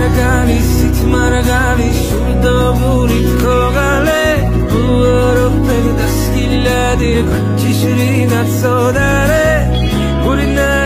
말아가니 시티 말아가니 술도 부리고 갈래 부어로 빼고 다시길래 거치실이 낯서다래 우리 날